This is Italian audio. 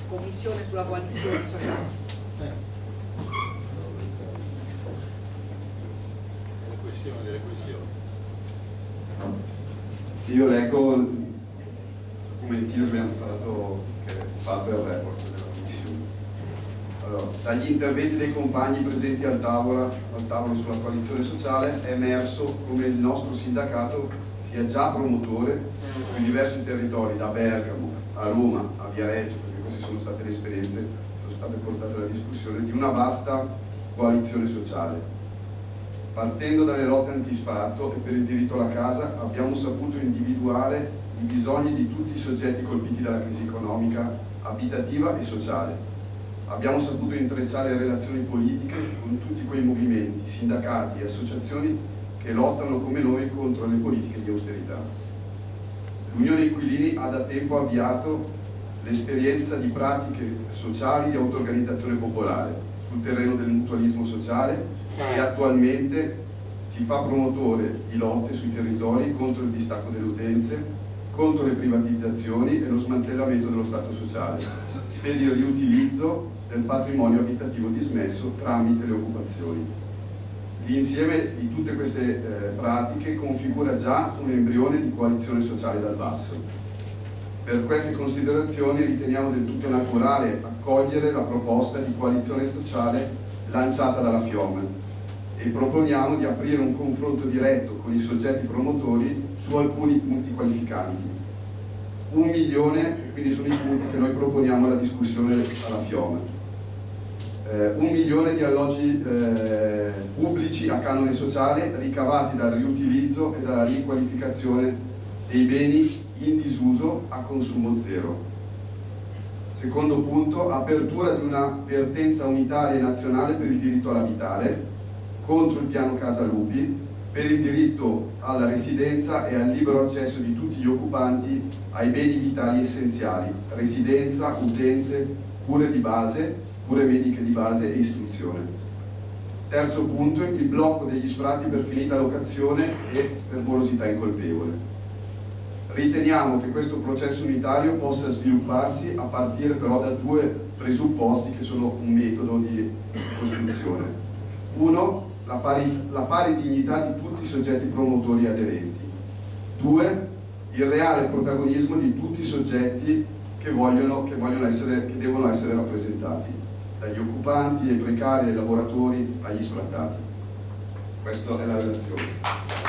commissione sulla coalizione sociale. Delle questioni. Sì, io leggo il documentino che abbiamo fatto il report della commissione. Allora, dagli interventi dei compagni presenti al tavolo sulla coalizione sociale è emerso come il nostro sindacato sia già promotore sui diversi territori, da Bergamo a Roma a Viareggio, perché queste sono state le esperienze che sono state portate alla discussione, di una vasta coalizione sociale. Partendo dalle lotte antisfratto e per il diritto alla casa, abbiamo saputo individuare i bisogni di tutti i soggetti colpiti dalla crisi economica, abitativa e sociale. Abbiamo saputo intrecciare relazioni politiche con tutti quei movimenti, sindacati e associazioni che lottano come noi contro le politiche di austerità. L'Unione Inquilini ha da tempo avviato l'esperienza di pratiche sociali di auto-organizzazione popolare sul terreno del mutualismo sociale e attualmente si fa promotore di lotte sui territori contro il distacco delle utenze, contro le privatizzazioni e lo smantellamento dello Stato sociale, per il riutilizzo del patrimonio abitativo dismesso tramite le occupazioni. L'insieme di tutte queste pratiche configura già un embrione di coalizione sociale dal basso. Per queste considerazioni riteniamo del tutto naturale accogliere la proposta di coalizione sociale lanciata dalla FIOM e proponiamo di aprire un confronto diretto con i soggetti promotori su alcuni punti qualificanti. 1 milione, quindi sono i punti che noi proponiamo alla discussione alla FIOM. 1 milione di alloggi pubblici a canone sociale ricavati dal riutilizzo e dalla riqualificazione dei beni in disuso a consumo zero. Secondo punto, apertura di una vertenza unitaria e nazionale per il diritto all'abitare, contro il piano Casa Lupi, per il diritto alla residenza e al libero accesso di tutti gli occupanti ai beni vitali essenziali, residenza, utenze, cure di base, cure mediche di base e istruzione. Terzo punto, il blocco degli sfratti per finita locazione e per morosità incolpevole. Riteniamo che questo processo unitario possa svilupparsi a partire però da 2 presupposti che sono un metodo di costruzione. 1. La pari dignità di tutti i soggetti promotori e aderenti. 2. Il reale protagonismo di tutti i soggetti che devono essere rappresentati, dagli occupanti ai precari, ai lavoratori, agli sfrattati. Questa è la relazione.